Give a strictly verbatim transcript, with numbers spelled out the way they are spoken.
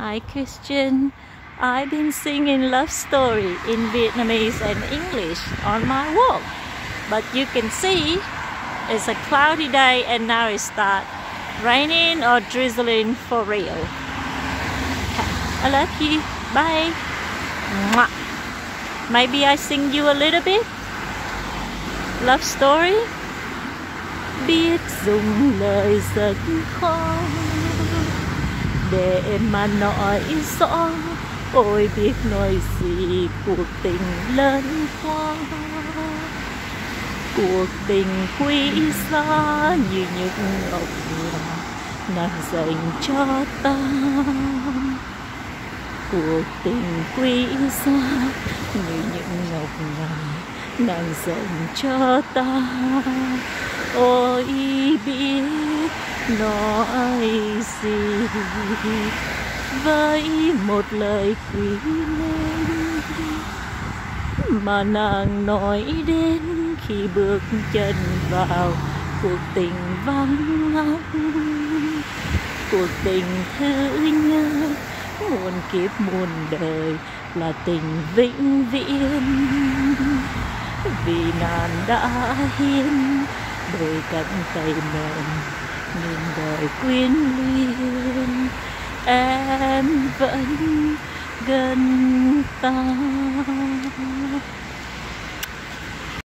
Hi Christian, I've been singing love story in Vietnamese and English on my walk. But you can see it's a cloudy day and now it starts raining or drizzling for real. I love you. Bye. Mwah. Maybe I sing you a little bit. Love story. Biết dùng lời rất khó để mà nói rõ, ôi biết nói gì cuộc tình lớn quá. Cuộc tình quý giá như những ngọc ngà nàng dành cho ta. Cuộc tình quý giá như những ngọc ngà nàng dành cho ta. Ôi biết nói gì với một lời quý mến mà nàng nói đến khi bước chân vào cuộc tình vắng ngắt. Cuộc tình thứ nhất muôn kiếp muôn đời là tình vĩnh viễn, vì nàng đã hiến đôi cánh tay mềm nghìn đời quyến luyến. Em vẫn gần ta.